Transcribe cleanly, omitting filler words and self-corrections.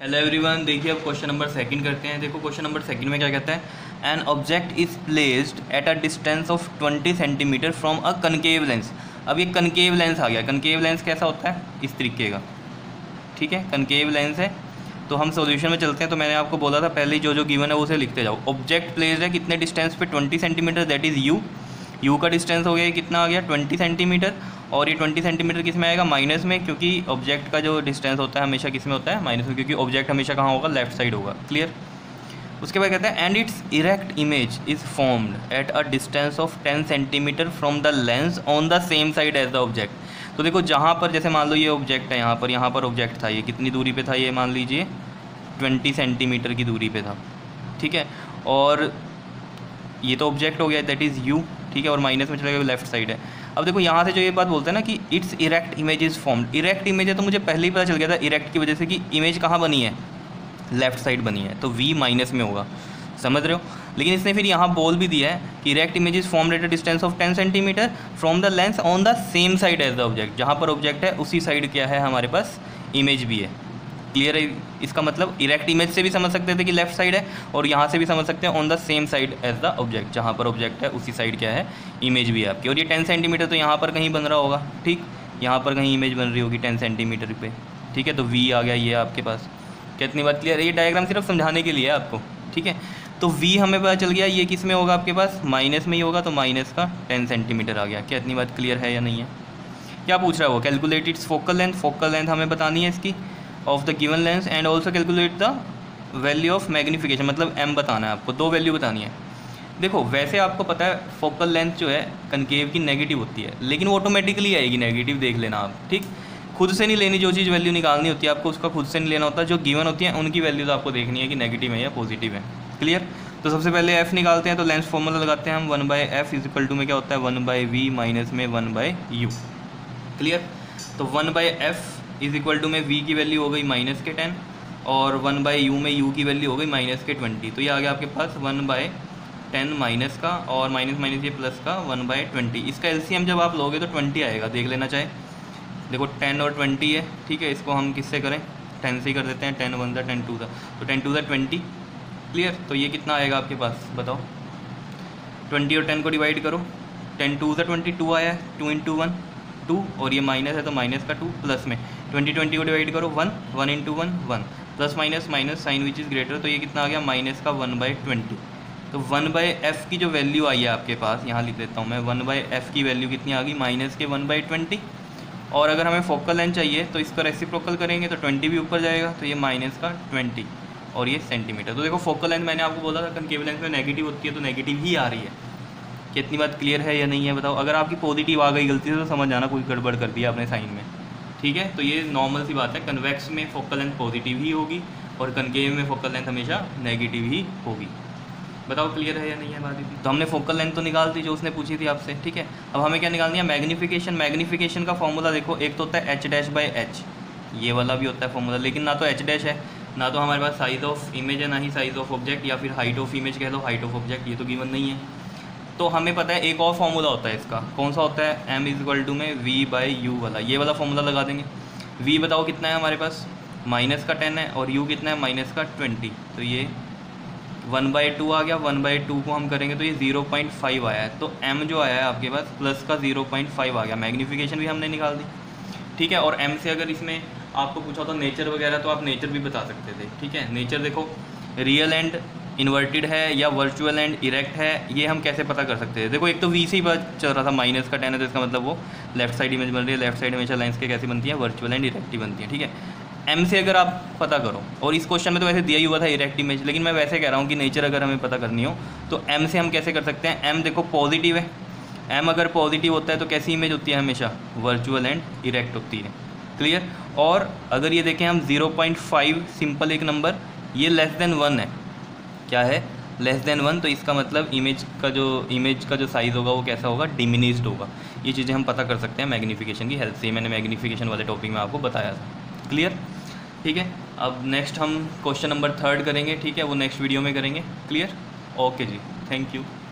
Hello everyone, देखिए अब question number second करते हैं। देखो क्वेश्चन नंबर सेकंड में क्या कहता है, an object is placed at a distance of 20 centimetre from a concave lens. अब ये कनकेव लेंस आ गया। कनकेव लेंस कैसा होता है, इस तरीके का, ठीक है, कनकेव लेंस है। तो हम सॉल्यूशन में चलते हैं। तो मैंने आपको बोला था पहले जो गिवन है उसे लिखते जाओ। ऑब्जेक्ट प्लेस्ड है कितने डिस्टेंस पे, 20 सेंटीमीटर, दैट इज़ यू का डिस्टेंस हो गया, कितना आ गया 20 सेंटीमीटर। और ये 20 सेंटीमीटर किस में आएगा, माइनस में, क्योंकि ऑब्जेक्ट का जो डिस्टेंस होता है हमेशा किस में होता है, माइनस में, क्योंकि ऑब्जेक्ट हमेशा कहाँ होगा, लेफ्ट साइड होगा। क्लियर। उसके बाद कहता है and its erect image is formed at a distance of 10 centimetre from the lens on the same side as the object. तो देखो जहाँ पर, जैसे मान लो ये ऑब्जेक्ट है, यहाँ पर ऑब्जेक्ट था, ये कितनी दूरी पे था, ये मान लीजिए 20 सेंटीमीटर की दूरी पे था, ठीक है। और ये तो ऑब्जेक्ट हो गया, दैट इज़ यू, ठीक है, और माइनस में चला गया, लेफ्ट साइड है। अब देखो यहाँ से जो ये बात बोलते हैं ना कि its erect image is formed, erect image है तो मुझे पहले ही पता चल गया था इरेक्ट की वजह से कि इमेज कहाँ बनी है, लेफ्ट साइड बनी है, तो वी माइनस में होगा, समझ रहे हो। लेकिन इसने फिर यहाँ बोल भी दिया है कि erect image is formed at a distance of 10 centimetre from the lens on the same side as the object. जहाँ पर ऑब्जेक्ट है उसी साइड क्या है हमारे पास, इमेज भी है। क्लियर है। इसका मतलब इरेक्ट इमेज से भी समझ सकते थे कि लेफ्ट साइड है, और यहाँ से भी समझ सकते हैं on the same side as the object, जहाँ पर ऑब्जेक्ट है उसी साइड क्या है, इमेज भी है आपकी। और ये 10 सेंटीमीटर तो यहाँ पर कहीं बन रहा होगा, ठीक, यहाँ पर कहीं इमेज बन रही होगी 10 सेंटीमीटर पे, ठीक है। तो वी आ गया ये आपके पास। कितनी बात क्लियर है। ये डायग्राम सिर्फ समझाने के लिए है आपको, ठीक है। तो वी हमें पता चल गया ये किस में होगा आपके पास, माइनस में ही होगा, तो माइनस का 10 सेंटीमीटर आ गया। क्या इतनी बात क्लियर है या नहीं है। क्या पूछ रहा है वो, calculate its focal length, focal length हमें बतानी है इसकी of the given lens, and also calculate the value of magnification, मतलब एम बताना है आपको, दो वैल्यू बतानी है। देखो वैसे आपको पता है फोकल लेंथ जो है कनकेव की नेगेटिव होती है, लेकिन वो ऑटोमेटिकली आएगी नेगेटिव, देख लेना आप, ठीक। खुद से नहीं लेनी, जो चीज़ वैल्यू निकालनी होती है आपको उसका खुद से नहीं लेना होता, जो गिवन होती है उनकी वैल्यूज आपको देखनी है कि नेगेटिव है या पॉजिटिव है। क्लियर। तो सबसे पहले एफ निकालते हैं, तो लेंस फॉर्मूला लगाते हैं हम, 1/f इज इक्वल टू में क्या होता है 1/v माइनस में 1/u। क्लियर। तो 1/f इज इक्वल टू में v की वैल्यू हो गई माइनस के 10, और 1/u में u की वैल्यू हो गई माइनस के 20। तो ये आ गया आपके पास 1/10 माइनस का, और माइनस माइनस ये प्लस का 1/20। इसका एलसीएम जब आप लोगे तो 20 आएगा, देख लेना चाहे। देखो 10 और 20 है, ठीक है, इसको हम किससे करें, 10 से ही कर देते हैं, 10 1 10 2 तो 10 2 20। क्लियर। तो ये कितना आएगा आपके पास बताओ, 20 और 10 को डिवाइड करो, 10 2 20, 2 आया है, 2 इंटू 1 2, और ये माइनस है तो माइनस का 2, प्लस में 20 20 को डिवाइड करो 1, 1 into 1 1, plus minus minus sign which is greater, तो ये कितना आ गया माइनस का 1/20। तो 1/f की जो वैल्यू आई है आपके पास, यहाँ लिख देता हूँ मैं, 1/f की वैल्यू कितनी आ गई, माइनस के 1/20। और अगर हमें फोकल लेंथ चाहिए तो इसका रेसिप्रोकल करेंगे तो 20 भी ऊपर जाएगा, तो ये माइनस का 20, और ये सेंटीमीटर। तो देखो फोकल लेंथ मैंने आपको बोला था कनकेव लेंथ में नेगेटिव होती है, तो नेगेटिव ही आ रही है। कितनी बात क्लियर है या नहीं है बताओ। अगर आपकी पॉजिटिव आ गई गलती से तो समझ जाना कोई गड़बड़ कर दिया आपने साइन में, ठीक है। तो ये नॉर्मल सी बात है, कन्वेक्स में फोकल लेंथ पॉजिटिव ही होगी और कनकेव में फोकल लेंथ हमेशा नेगेटिव ही होगी। बताओ क्लियर है या नहीं है बात। तो हमने फोकल लेंथ तो निकाल दी जो उसने पूछी थी आपसे, ठीक है। अब हमें क्या निकालनी है, मैग्नीफिकेशन। मैग्नीफिकेशन का फॉर्मूला देखो, एक तो होता है h'/h, ये वाला भी होता है फॉर्मूला, लेकिन ना तो h' है, ना तो हमारे पास साइज ऑफ इमेज है, ना ही साइज ऑफ ऑब्जेक्ट, या फिर हाइट ऑफ इमेज कह लो, हाइट ऑफ ऑब्जेक्ट, ये तो गिवन नहीं है। तो हमें पता है एक और फॉर्मूला होता है इसका, कौन सा होता है, m इज इक्वल टू में v/u वाला, ये वाला फॉर्मूला लगा देंगे। v बताओ कितना है हमारे पास, माइनस का 10 है, और u कितना है, माइनस का 20, तो ये 1/2 आ गया। 1/2 को हम करेंगे तो ये 0.5 आया है, तो m जो आया है आपके पास प्लस का 0.5 आ गया। मैग्नीफिकेशन भी हमने निकाल दी, ठीक है। और m से अगर इसमें आपको पूछा तो नेचर वगैरह, तो आप नेचर भी बता सकते थे, ठीक है। नेचर देखो, रियल एंड इन्वर्टेड है या वर्चुअल एंड इरेक्ट है, ये हम कैसे पता कर सकते हैं। देखो एक तो v से ही पता चल रहा था, माइनस का 10 है तो इसका मतलब वो लेफ्ट साइड इमेज बन रही है। लेफ्ट साइड हमेशा लाइन्स के कैसी बनती है, वर्चुअल एंड इरेक्ट ही बनती है, ठीक है। m से अगर आप पता करो, और इस क्वेश्चन में तो वैसे दिया ही हुआ था इरेक्ट इमेज, लेकिन मैं वैसे कह रहा हूँ कि नेचर अगर हमें पता करनी हो तो m से हम कैसे कर सकते हैं। m देखो पॉजिटिव है, m अगर पॉजिटिव होता है तो कैसी इमेज होती है, हमेशा वर्चुअल एंड इरेक्ट होती है। क्लियर। और अगर ये देखें हम 0.5 सिंपल एक नंबर, ये लेस देन 1 है, क्या है, लेस देन 1, तो इसका मतलब इमेज का जो साइज़ होगा वो कैसा होगा, डिमिनिस्ड होगा। ये चीज़ें हम पता कर सकते हैं मैग्नीफिकेशन की हेल्प से, मैंने मैग्नीफिकेशन वाले टॉपिक में आपको बताया था। क्लियर, ठीक है। अब नेक्स्ट हम क्वेश्चन नंबर 3 करेंगे, ठीक है, वो नेक्स्ट वीडियो में करेंगे। क्लियर, ओके जी, थैंक यू।